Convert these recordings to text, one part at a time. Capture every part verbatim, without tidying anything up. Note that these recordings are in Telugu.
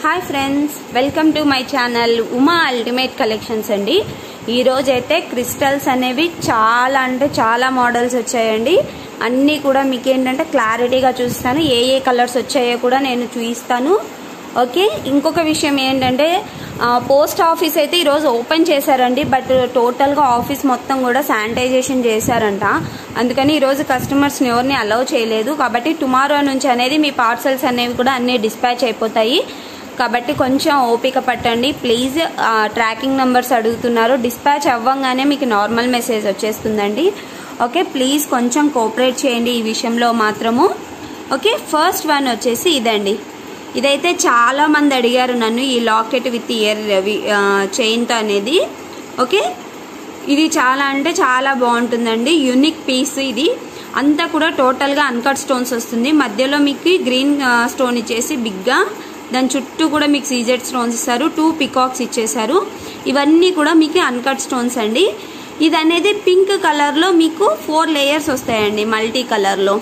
Hi friends, welcome to my channel Uma ultimate collections అండి। ఈ రోజు అయితే క్రిస్టల్స్ అనేవి చాలా అంటే చాలా మోడల్స్ వచ్చాయండి। అన్నీ కూడా మీకు ఏంటంటే క్లారిటీగా చూస్తాను, ఏ ఏ కలర్స్ వచ్చాయో కూడా నేను చూపిస్తాను। ఓకే, ఇంకొక విషయం ఏంటంటే పోస్ట్ ఆఫీస్ అయితే ఈ రోజు ఓపెన్ చేశారండి, బట్ టోటల్ గా ఆఫీస్ మొత్తం కూడా శానిటైజేషన్ చేశారంట। అందుకని ఈ రోజు కస్టమర్స్ ని ఎవరిని అలౌ చేయలేదు, కాబట్టి టుమారో నుంచి అనేది మీ పార్సల్స్ అనేవి కూడా అన్ని డిస్పాచ్ అయిపోతాయి। కాబట్టి కొంచెం ఓపిక పట్టండి ప్లీజ్। ట్రాకింగ్ నంబర్స్ అడుగుతున్నారు, డిస్పాచ్ అవ్వగానే మీకు నార్మల్ మెసేజ్ వచ్చేస్తుందండి। ఓకే, ప్లీజ్ కొంచెం కోఆపరేట్ చేయండి ఈ విషయంలో మాత్రము। ఓకే, ఫస్ట్ వన్ వచ్చేసి ఇదండి। ఇదైతే చాలా మంది అడిగారు నన్ను, ఈ లాకెట్ విత్ ఇయర్ చైన్తో అనేది। ఓకే, ఇది చాలా అంటే చాలా బాగుంటుందండి, యూనిక్ పీస్ ఇది। అంతా కూడా టోటల్గా అన్కట్ స్టోన్స్ వస్తుంది, మధ్యలో మీకు గ్రీన్ స్టోన్ ఇచ్చేసి బిగ్గా, దాని చుట్టూ కూడా మీకు సీజెడ్ స్టోన్స్ ఇస్తారు, టూ పికాక్స్ ఇచ్చేసారు। ఇవన్నీ కూడా మీకు అన్కట్ స్టోన్స్ అండి। ఇది అనేది పింక్ కలర్లో మీకు ఫోర్ లేయర్స్ వస్తాయండి, మల్టీ కలర్లో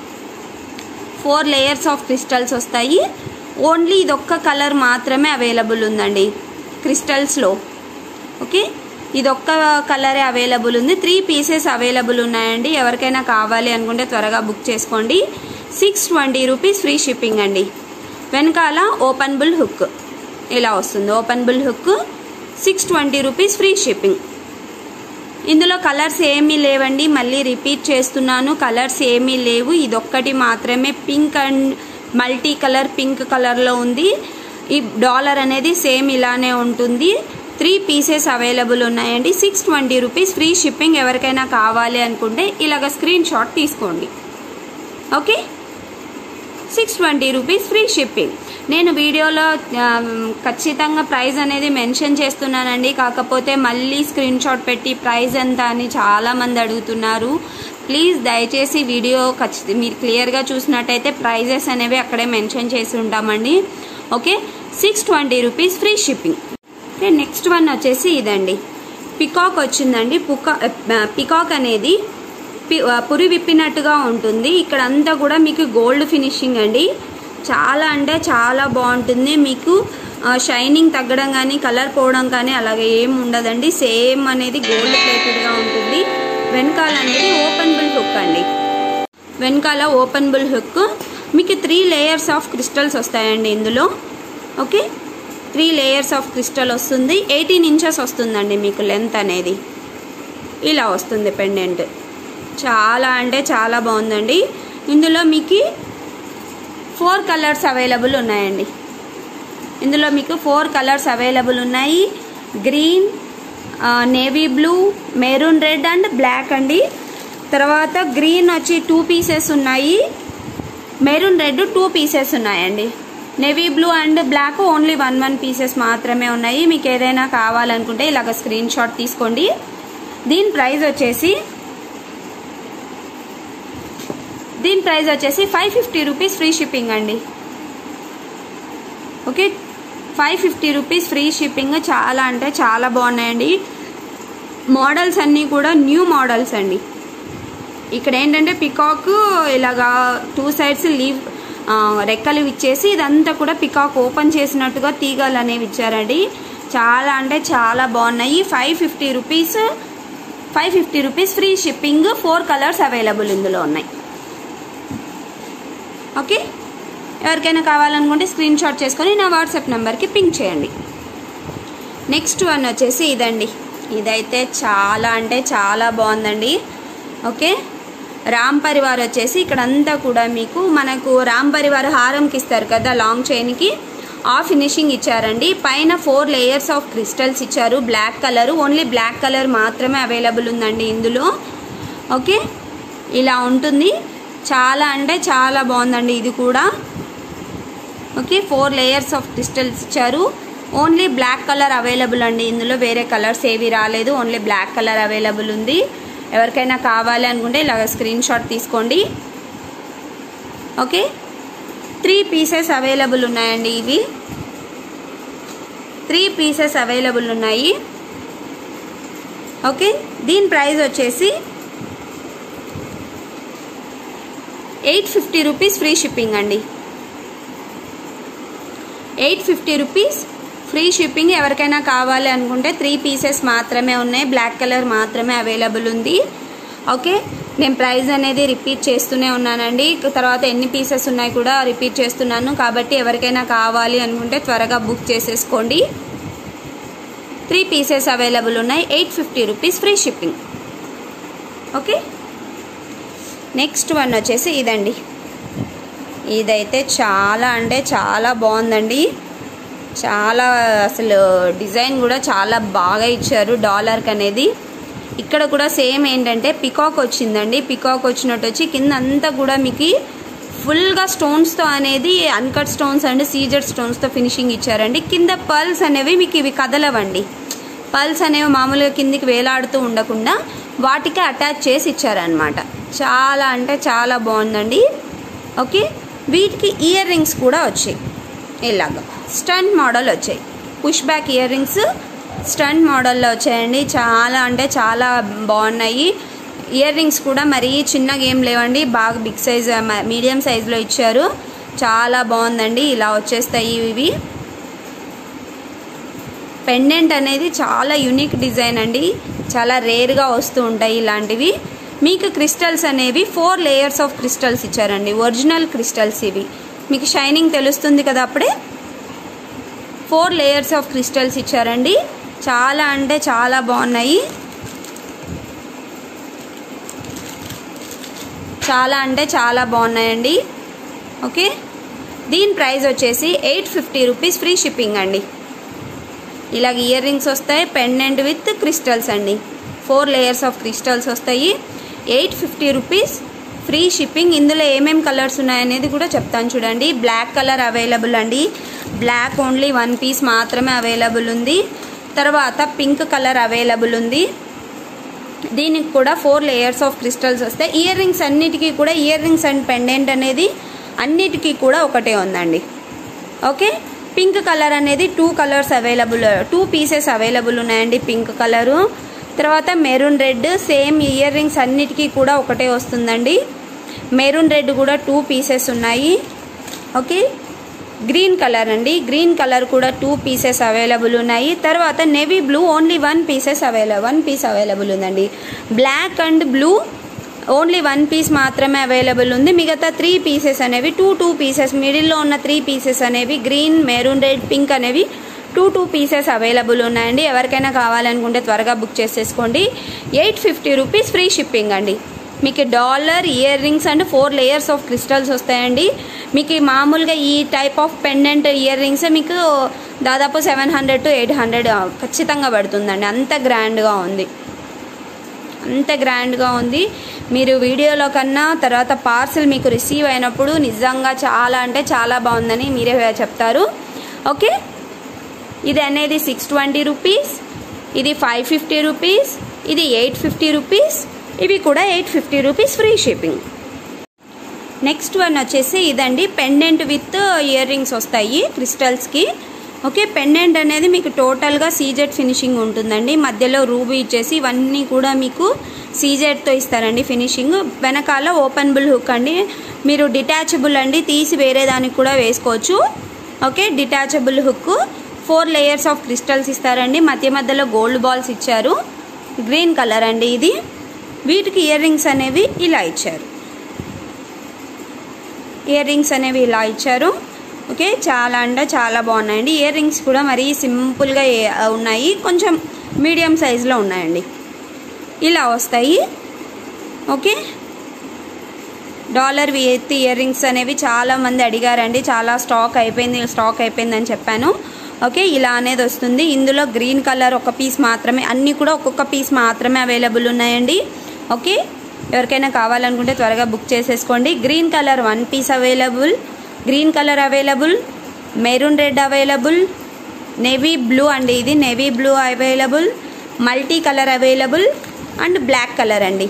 ఫోర్ లేయర్స్ ఆఫ్ క్రిస్టల్స్ వస్తాయి। ఓన్లీ ఇదొక్క కలర్ మాత్రమే అవైలబుల్ ఉందండి క్రిస్టల్స్లో। ఓకే, ఇదొక్క కలరే అవైలబుల్ ఉంది, త్రీ పీసెస్ అవైలబుల్ ఉన్నాయండి। ఎవరికైనా కావాలి అనుకుంటే త్వరగా బుక్ చేసుకోండి। Six twenty rupees free shipping అండి। వెనకాల ఓపెన్ బుల్ హుక్ ఇలా వస్తుంది, open bull hook six twenty rupees free shipping. ఇందులో కలర్స్ ఏమీ లేవండి, మళ్ళీ రిపీట్ చేస్తున్నాను, కలర్స్ ఏమీ లేవు, ఇదొక్కటి మాత్రమే pink and multi colour pink కలర్లో ఉంది। ఈ డాలర్ అనేది సేమ్ ఇలానే ఉంటుంది, త్రీ పీసెస్ అవైలబుల్ ఉన్నాయండి। Six twenty rupees free shipping. ఎవరికైనా కావాలి అనుకుంటే ఇలాగ స్క్రీన్ షాట్ తీసుకోండి। Okay, six twenty rupees free shipping. నేను వీడియోలో ఖచ్చితంగా ప్రైస్ అనేది మెన్షన్ చేస్తున్నానండి, కాకపోతే మళ్ళీ స్క్రీన్ షాట్ పెట్టి ప్రైస్ ఎంత అని చాలామంది అడుగుతున్నారు। ప్లీజ్ దయచేసి వీడియో ఖచ్చితంగా మీరు క్లియర్గా చూసినట్టయితే ప్రైజెస్ అనేవి అక్కడే మెన్షన్ చేసి ఉంటామండి। Okay, six twenty rupees free shipping. Okay, next one వచ్చేసి ఇదండి, పికాక్ వచ్చిందండి। పుకా పికాక్ అనేది పురి విప్పినట్టుగా ఉంటుంది, ఇక్కడ అంతా కూడా మీకు గోల్డ్ ఫినిషింగ్ అండి, చాలా అంటే చాలా బాగుంటుంది। మీకు షైనింగ్ తగ్గడం కానీ కలర్ పోవడం కానీ అలాగే ఏం ఉండదండి, సేమ్ అనేది గోల్డ్ ప్లేటెడ్గా ఉంటుంది। వెనకాల అనేది ఓపెన్ బుల్ హుక్ అండి, వెనకాల ఓపెన్ బుల్ హుక్ మీకు త్రీ లేయర్స్ ఆఫ్ క్రిస్టల్స్ వస్తాయండి ఇందులో। Okay, three layers of crystal వస్తుంది, ఎయిటీన్ ఇంచెస్ వస్తుందండి మీకు లెంత్ అనేది, ఇలా వస్తుంది పెండెంట్, చాలా అంటే చాలా బాగుందండి। ఇందులో మీకు ఫోర్ కలర్స్ అవైలబుల్ ఉన్నాయండి, ఇందులో మీకు ఫోర్ కలర్స్ అవైలబుల్ ఉన్నాయి, green, navy blue, maroon red and black అండి। తర్వాత గ్రీన్ వచ్చి టూ పీసెస్ ఉన్నాయి, మెరూన్ రెడ్ టూ పీసెస్ ఉన్నాయండి, navy blue and black only one one pieces మాత్రమే ఉన్నాయి। మీకు ఏదైనా కావాలనుకుంటే ఇలాగ స్క్రీన్ షాట్ తీసుకోండి। దీని ప్రైస్ వచ్చేసి దీని ప్రైస్ వచ్చేసి five fifty rupees free shipping అండి। Okay, five fifty rupees free shipping, చాలా అంటే చాలా బాగున్నాయండి। మోడల్స్ అన్నీ కూడా న్యూ మోడల్స్ అండి। ఇక్కడ ఏంటంటే పికాక్ ఇలాగా టూ సైడ్స్ లీవ్ రెక్కలు ఇచ్చేసి ఇదంతా కూడా పికాక్ ఓపెన్ చేసినట్టుగా తీగలు అనేవి ఇచ్చారండి, చాలా అంటే చాలా బాగున్నాయి। Five fifty rupees five fifty rupees free shipping, four colours available ఇందులో ఉన్నాయి। ఓకే, ఎవరికైనా కావాలనుకుంటే స్క్రీన్ షాట్ చేసుకొని నా వాట్సాప్ నెంబర్కి పింక్ చేయండి। నెక్స్ట్ వన్ వచ్చేసి ఇదండి, ఇదైతే చాలా అంటే చాలా బాగుందండి। ఓకే, రామ్ పరివార్ వచ్చేసి ఇక్కడంతా కూడా మీకు మనకు రామ్ పరివార్ హారంకి ఇస్తారు కదా లాంగ్ చైన్కి, ఆ ఫినిషింగ్ ఇచ్చారండి। పైన ఫోర్ లేయర్స్ ఆఫ్ క్రిస్టల్స్ ఇచ్చారు, black colour, only black colour మాత్రమే అవైలబుల్ ఉందండి ఇందులో। ఓకే, ఇలా ఉంటుంది, చాలా అంటే చాలా బాగుందండి ఇది కూడా। Okay, four layers of crystals ఇచ్చారు, ఓన్లీ బ్లాక్ కలర్ అవైలబుల్ అండి ఇందులో, వేరే కలర్స్ ఏవి రాలేదు, ఓన్లీ బ్లాక్ కలర్ అవైలబుల్ ఉంది। ఎవరికైనా కావాలి అనుకుంటే ఇలాగ స్క్రీన్ షాట్ తీసుకోండి। ఓకే, త్రీ పీసెస్ అవైలబుల్ ఉన్నాయండి, ఇవి త్రీ పీసెస్ అవైలబుల్ ఉన్నాయి। ఓకే, దీని ప్రైస్ వచ్చేసి eight fifty rupees free shipping అండి। Eight fifty rupees free shipping. ఎవరికైనా కావాలి అనుకుంటే త్రీ పీసెస్ మాత్రమే ఉన్నాయి, బ్లాక్ కలర్ మాత్రమే అవైలబుల్ ఉంది. ఓకే, నేను ప్రైస్ అనేది రిపీట్ చేస్తూనే ఉన్నానండి. తర్వాత ఎన్ని పీసెస్ ఉన్నాయి కూడా రిపీట్ చేస్తున్నాను. కాబట్టి ఎవరికైనా కావాలి అనుకుంటే త్వరగా బుక్ చేసేసుకోండి. త్రీ పీసెస్ అవైలబుల్ ఉన్నాయి, eight fifty rupees free shipping. Okay, next one వచ్చేసి ఇదండి. ఇదైతే చాలా అంటే చాలా బాగుందండి. చాలా అసలు డిజైన్ కూడా చాలా బాగా ఇచ్చారు డాలర్కి అనేది. ఇక్కడ కూడా సేమ్ ఏంటంటే పికాక్ వచ్చిందండి. పికాక్ వచ్చినట్టు వచ్చి కింద అంతా కూడా మీకు ఫుల్గా స్టోన్స్తో అనేది అన్కట్ స్టోన్స్ అండ్ సీజర్ స్టోన్స్తో ఫినిషింగ్ ఇచ్చారండి. కింద పర్ల్స్ అనేవి మీకు ఇవి కదలవండి. పర్ల్స్ అనేవి మామూలుగా కిందికి వేలాడుతూ ఉండకుండా వాటికి అటాచ్ చేసి ఇచ్చారనమాట. చాలా అంటే చాలా బాగుందండి. ఓకే, వీటికి ఇయర్ రింగ్స్ కూడా వచ్చాయి. ఇలాగా స్టంట్ మోడల్ వచ్చాయి. Push back ear rings stunt మోడల్లో వచ్చాయండి. చాలా అంటే చాలా బాగున్నాయి. ఇయర్ రింగ్స్ కూడా మరీ చిన్నగా ఏం లేవండి, బాగా బిగ్ సైజ్ మీడియం సైజులో ఇచ్చారు. చాలా బాగుందండి. ఇలా వచ్చేస్తాయి ఇవి. పెండెంట్ అనేది చాలా యూనిక్ డిజైన్ అండి. చాలా రేర్గా వస్తూ ఉంటాయి ఇలాంటివి. మీకు క్రిస్టల్స్ అనేవి ఫోర్ లేయర్స్ ఆఫ్ క్రిస్టల్స్ ఇచ్చారండి. ఒరిజినల్ క్రిస్టల్స్ ఇవి. మీకు షైనింగ్ తెలుస్తుంది కదా అప్పుడే. ఫోర్ లేయర్స్ ఆఫ్ క్రిస్టల్స్ ఇచ్చారండి. చాలా అంటే చాలా బాగున్నాయి. చాలా అంటే చాలా బాగున్నాయండి. ఓకే, దీని ప్రైస్ వచ్చేసి eight fifty rupees free shipping అండి. ఇలాగ ఇయర్ రింగ్స్ వస్తాయి, పెండెంట్ విత్ క్రిస్టల్స్ అండి. ఫోర్ లేయర్స్ ఆఫ్ క్రిస్టల్స్ వస్తాయి. Eight fifty rupees free shipping. ఇందులో ఏమేమి కలర్స్ ఉన్నాయనేది కూడా చెప్తాను చూడండి. బ్లాక్ కలర్ అవైలబుల్ అండి. బ్లాక్ ఓన్లీ వన్ పీస్ మాత్రమే అవైలబుల్ ఉంది. తర్వాత పింక్ కలర్ అవైలబుల్ ఉంది. దీనికి కూడా ఫోర్ లేయర్స్ ఆఫ్ క్రిస్టల్స్ వస్తాయి. ఇయర్ రింగ్స్ అన్నిటికీ కూడా ఇయర్ రింగ్స్ అండ్ పెండెంట్ అనేది అన్నిటికీ కూడా ఒకటే ఉందండి. ఓకే, పింక్ కలర్ అనేది two colours available, two pieces available ఉన్నాయండి. పింక్ కలరు, తర్వాత maroon red. Same ear rings అన్నిటికీ కూడా ఒకటే వస్తుందండి. మెరూన్ రెడ్ కూడా టూ పీసెస్ ఉన్నాయి. ఓకే, గ్రీన్ కలర్ అండి. గ్రీన్ కలర్ కూడా టూ పీసెస్ అవైలబుల్ ఉన్నాయి. తర్వాత navy blue only one pieces available one piece available ఉందండి. Black and blue only one piece మాత్రమే అవైలబుల్ ఉంది. మిగతా త్రీ పీసెస్ అనేవి టూ టూ పీసెస్, మిడిల్లో ఉన్న త్రీ పీసెస్ అనేవి గ్రీన్, మెరూన్ రెడ్, పింక్ అనేవి టూ టూ పీసెస్ అవైలబుల్ ఉన్నాయండి. ఎవరికైనా కావాలనుకుంటే త్వరగా బుక్ చేసేసుకోండి. Eight fifty rupees free shipping అండి. మీకు dollar, ear rings and four layers of crystals వస్తాయండి. మీకు మామూలుగా ఈ type of pendant ear rings మీకు దాదాపు seven hundred to eight hundred ఖచ్చితంగా పడుతుందండి. అంత గ్రాండ్గా ఉంది, అంత గ్రాండ్గా ఉంది. మీరు వీడియోలో కన్నా తర్వాత పార్సిల్ మీకు రిసీవ్ అయినప్పుడు నిజంగా చాలా అంటే చాలా బాగుందని మీరే చెప్తారు. ఓకే, ఇది అనేది సిక్స్ ట్వంటీ రూపీస్, ఇది ఫైవ్ ఫిఫ్టీ రూపీస్, ఇది ఎయిట్ ఫిఫ్టీ రూపీస్, ఇవి కూడా eight fifty rupees free shipping. Next one వచ్చేసి ఇదండి. పెండెంట్ విత్ ఇయర్ రింగ్స్ వస్తాయి క్రిస్టల్స్కి. ఓకే, పెండెంట్ అనేది మీకు టోటల్గా సీజెడ్ ఫినిషింగ్ ఉంటుందండి. మధ్యలో రూబీ ఇచ్చేసి ఇవన్నీ కూడా మీకు సీజెడ్తో ఇస్తారండి ఫినిషింగ్. వెనకాల ఓపెనబుల్ హుక్ అండి. మీరు డిటాచబుల్ అండి, తీసి వేరే దానికి కూడా వేసుకోవచ్చు. Okay, detachable hook. Four layers of crystals ఇస్తారండి. మధ్య మధ్యలో గోల్డ్ బాల్స్ ఇచ్చారు. గ్రీన్ కలర్ అండి ఇది. వీటికి ఇయర్ రింగ్స్ అనేవి ఇలా ఇచ్చారు. ఇయర్ రింగ్స్ అనేవి ఇలా ఇచ్చారు. ఓకే, చాలా అంటే చాలా బాగున్నాయండి. ఇయర్ రింగ్స్ కూడా మరీ సింపుల్గా ఉన్నాయి, కొంచెం మీడియం సైజులో ఉన్నాయండి. ఇలా వస్తాయి. Okay, dollar with ear rings అనేవి చాలామంది అడిగారండి. చాలా స్టాక్ అయిపోయింది స్టాక్ అయిపోయింది అని చెప్పాను. ఓకే, ఇలా అనేది వస్తుంది. ఇందులో గ్రీన్ కలర్ ఒక పీస్ మాత్రమే, అన్నీ కూడా ఒక్కొక్క పీస్ మాత్రమే అవైలబుల్ ఉన్నాయండి. ఓకే, ఎవరికైనా కావాలనుకుంటే త్వరగా బుక్ చేసేసుకోండి. Green colour one piece available, green colour available, maroon red available, navy blue అండి. ఇది navy blue available, multi colour available and black colour అండి.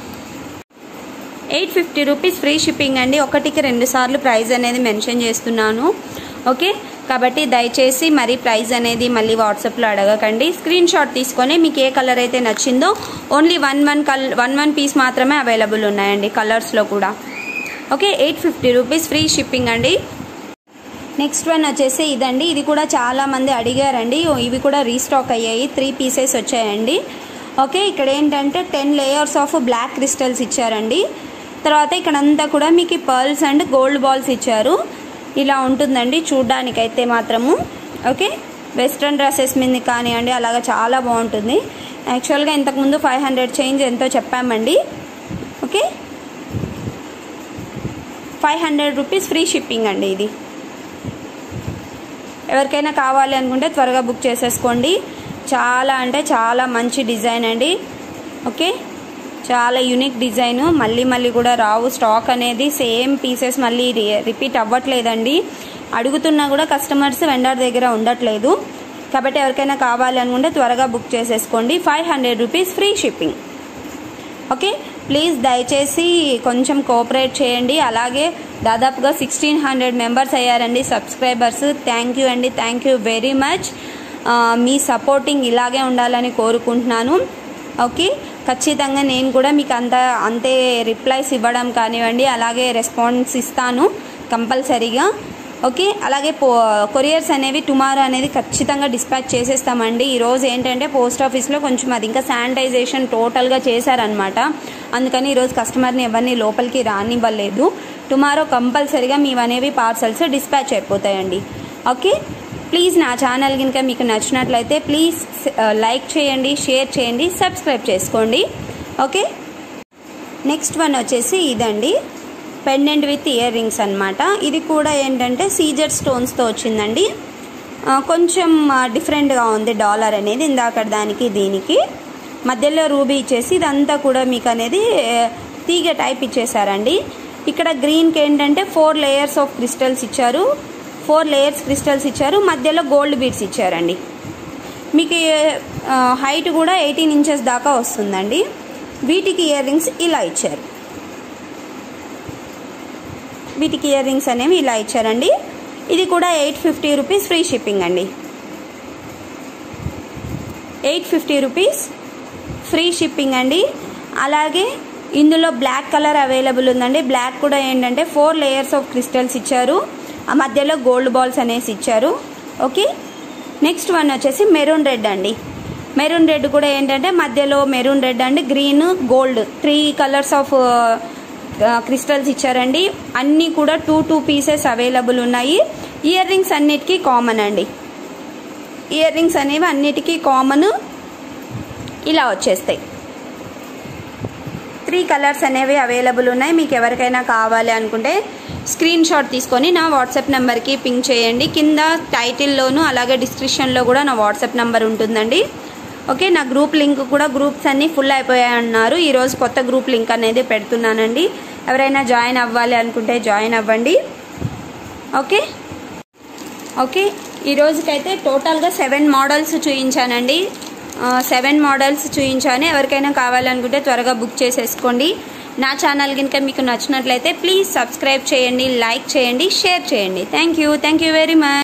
Eight fifty rupees free shipping అండి. ఒకటికి రెండు సార్లు ప్రైస్ అనేది మెన్షన్ చేస్తున్నాను. ఓకే, కాబట్టి దయచేసి మరి ప్రైస్ అనేది మళ్ళీ వాట్సాప్లో అడగకండి. స్క్రీన్ షాట్ తీసుకొని మీకు ఏ కలర్ అయితే నచ్చిందో ఓన్లీ వన్ వన్ కల్ వన్ వన్ పీస్ మాత్రమే అవైలబుల్ ఉన్నాయండి కలర్స్లో కూడా. Okay, eight fifty rupees free shipping అండి. నెక్స్ట్ వన్ వచ్చేసి ఇదండి. ఇది కూడా చాలా మంది అడిగారండి. ఇవి కూడా రీస్టాక్ అయ్యాయి. త్రీ పీసెస్ వచ్చాయండి. ఓకే, ఇక్కడ ఏంటంటే ten layers of black crystals ఇచ్చారండి. తర్వాత ఇక్కడ అంతా కూడా మీకు పర్ల్స్ అండ్ గోల్డ్ బాల్స్ ఇచ్చారు. ఇలా ఉంటుందండి చూడ్డానికైతే మాత్రము. ఓకే, వెస్ట్రన్ డ్రెస్సెస్ మీద కానివ్వండి అలాగా చాలా బాగుంటుంది. యాక్చువల్గా ఇంతకుముందు ఫైవ్ హండ్రెడ్ చేంజ్ ఎంతో చెప్పామండి. Okay, five hundred rupees free shipping అండి. ఇది ఎవరికైనా కావాలి అనుకుంటే త్వరగా బుక్ చేసేసుకోండి. చాలా అంటే చాలా మంచి డిజైన్ అండి. ఓకే, చాలా యూనిక్ డిజైన్. మళ్ళీ మళ్ళీ కూడా రావు. స్టాక్ అనేది సేమ్ పీసెస్ మళ్ళీ రిపీట్ అవ్వట్లేదండి. అడుగుతున్నా కూడా కస్టమర్స్ వెండర్ దగ్గర ఉండట్లేదు. కాబట్టి ఎవరికైనా కావాలి అనుకుంటే త్వరగా బుక్ చేసేసుకోండి. Five hundred rupees free shipping. Okay, please దయచేసి కొంచెం కోఆపరేట్ చేయండి. అలాగే దాదాపుగా సిక్స్టీన్ హండ్రెడ్ మెంబర్స్ అయ్యారండి సబ్స్క్రైబర్స్. థ్యాంక్ యూ అండి, థ్యాంక్ యూ వెరీ మచ్. మీ సపోర్టింగ్ ఇలాగే ఉండాలని కోరుకుంటున్నాను. ఓకే, ఖచ్చితంగా నేను కూడా మీకు అంత అంతే రిప్లైస్ ఇవ్వడం కానివ్వండి అలాగే రెస్పాన్స్ ఇస్తాను కంపల్సరీగా. ఓకే, అలాగే పో కొరియర్స్ అనేవి టుమారో అనేది ఖచ్చితంగా డిస్పాచ్ చేసేస్తామండి. ఈరోజు ఏంటంటే పోస్ట్ ఆఫీస్లో కొంచెం అది ఇంకా శానిటైజేషన్ టోటల్గా చేశారనమాట. అందుకని ఈరోజు కస్టమర్ని ఎవరిని లోపలికి రానివ్వలేదు. టుమారో కంపల్సరీగా మీవనేవి పార్సల్స్ డిస్పాచ్ అయిపోతాయండి. ఓకే, ప్లీజ్ నా ఛానల్ కనుక మీకు నచ్చినట్లయితే ప్లీజ్ లైక్ చేయండి, షేర్ చేయండి, సబ్స్క్రైబ్ చేసుకోండి. ఓకే, నెక్స్ట్ వన్ వచ్చేసి ఇదండి. పెండెంట్ విత్ ఇయర్ రింగ్స్ అనమాట. ఇది కూడా ఏంటంటే సీజర్ స్టోన్స్తో వచ్చిందండి. కొంచెం డిఫరెంట్గా ఉంది డాలర్ అనేది. ఇందాక దానికి దీనికి మధ్యలో రూబీ ఇచ్చేసి ఇదంతా కూడా మీకు అనేది తీగ టైప్ ఇచ్చేసారండి. ఇక్కడ గ్రీన్కి ఏంటంటే ఫోర్ లేయర్స్ ఆఫ్ క్రిస్టల్స్ ఇచ్చారు. ఫోర్ లేయర్స్ క్రిస్టల్స్ ఇచ్చారు. మధ్యలో గోల్డ్ బీడ్స్ ఇచ్చారండి. మీకు హైట్ కూడా ఎయిటీన్ ఇంచెస్ దాకా వస్తుందండి. వీటికి ఇయర్ రింగ్స్ ఇలా ఇచ్చారు. వీటికి ఇయర్ రింగ్స్ అనేవి ఇలా ఇచ్చారండి. ఇది కూడా eight fifty rupees free shipping అండి. Eight fifty rupees free shipping అండి. అలాగే ఇందులో బ్లాక్ కలర్ అవైలబుల్ ఉందండి. బ్లాక్ కూడా ఏంటంటే ఫోర్ లేయర్స్ ఆఫ్ క్రిస్టల్స్ ఇచ్చారు. ఆ మధ్యలో గోల్డ్ బాల్స్ అనేసి ఇచ్చారు. ఓకే, నెక్స్ట్ వన్ వచ్చేసి మెరూన్ రెడ్ అండి. మెరూన్ రెడ్ కూడా ఏంటంటే మధ్యలో maroon red and green gold three colours of crystals ఇచ్చారండి. అన్నీ కూడా టూ టూ పీసెస్ అవైలబుల్ ఉన్నాయి. ఇయర్ రింగ్స్ అన్నిటికీ కామన్ అండి. ఇయర్ రింగ్స్ అనేవి అన్నిటికీ కామన్ ఇలా వచ్చేస్తాయి. త్రీ కలర్స్ అనేవి అవైలబుల్ ఉన్నాయి. మీకు ఎవరికైనా కావాలి అనుకుంటే స్క్రీన్ షాట్ తీసుకొని నా వాట్సాప్ నెంబర్కి పింక్ చేయండి. కింద టైటిల్లోను అలాగే డిస్క్రిప్షన్లో కూడా నా వాట్సాప్ నెంబర్ ఉంటుందండి. ఓకే, నా గ్రూప్ లింక్ కూడా గ్రూప్స్ అన్నీ ఫుల్ అయిపోయాయి అన్నారు. ఈరోజు కొత్త గ్రూప్ లింక్ అనేది పెడుతున్నానండి. ఎవరైనా జాయిన్ అవ్వాలి అనుకుంటే జాయిన్ అవ్వండి. ఓకే ఓకే ఈరోజుకైతే టోటల్గా సెవెన్ మోడల్స్ చూపించానండి. సెవెన్ మోడల్స్ చూపించాను. ఎవరికైనా కావాలనుకుంటే త్వరగా బుక్ చేసేసుకోండి. నా ఛానల్ కనుక మీకు నచ్చినట్లయితే ప్లీజ్ సబ్స్క్రైబ్ చేయండి, లైక్ చేయండి, షేర్ చేయండి. Thank you thank you very much.